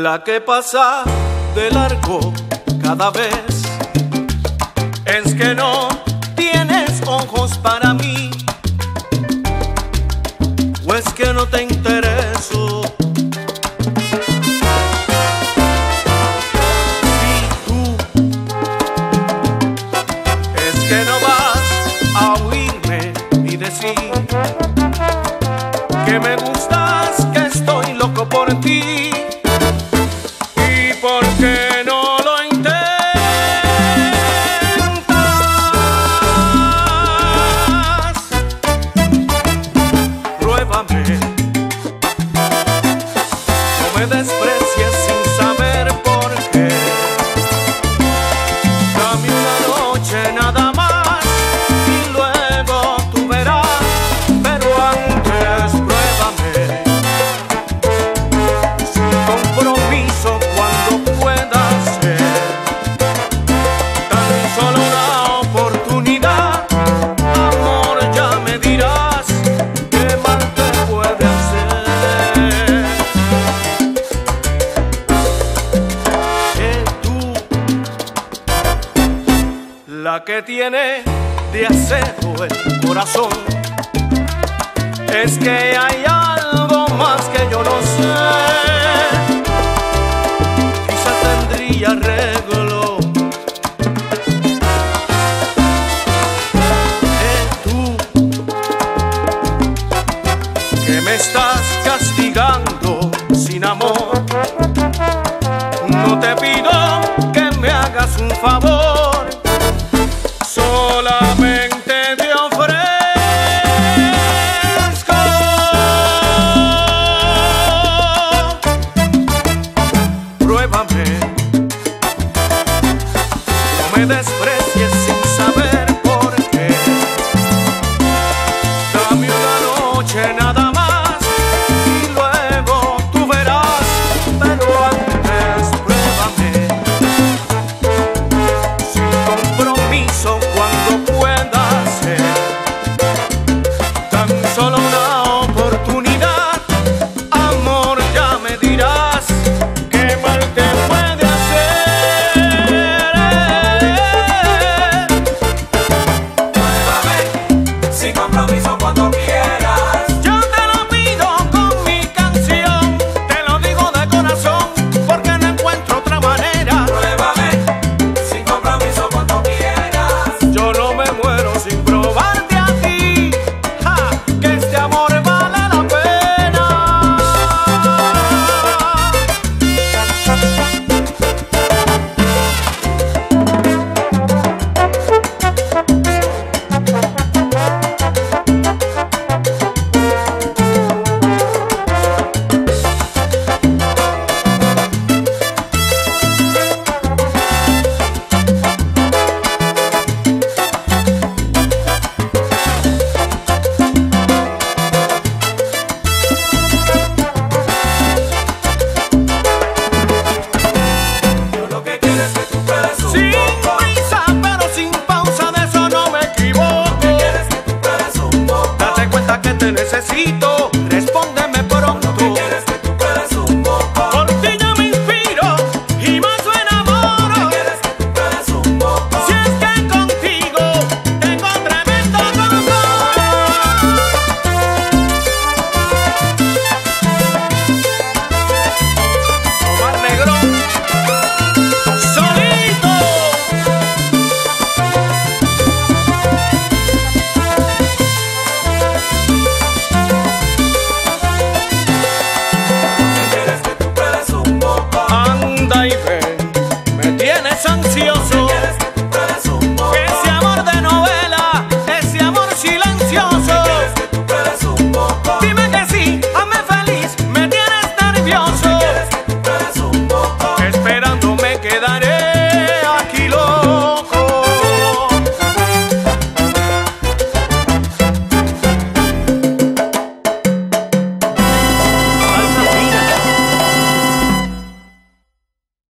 La que pasa de largo cada vez es que no tienes ojos para mí, o es que no te intereso. Si tú es que no vas a oírme ni decir que me gustas, que estoy loco por ti. ¿Y por qué no lo intentas? Pruébame, no me desprecies sin saber por qué. Dame una noche nada más y luego tú verás, pero antes pruébame sin compromiso cuando pueda ser. Tan solo una oportunidad, amor, ya me dirás qué mal te puede hacer. Que tú, la que tiene de acero el corazón, es que hay algo más que yo no sé. Quizá tendría arreglo. Tú, que me estás castigando sin amor, no te pido que me hagas un favor.